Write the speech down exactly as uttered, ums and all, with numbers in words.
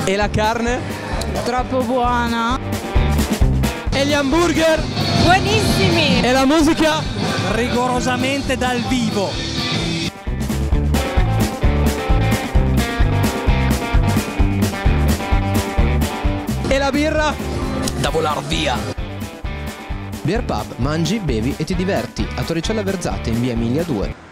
E la carne? Troppo buona. E gli hamburger? Buonissimi. E la musica? Rigorosamente dal vivo. E la birra? Da volar via. Beer Pub, mangi, bevi e ti diverti a Torricella Verzate in via Emilia due.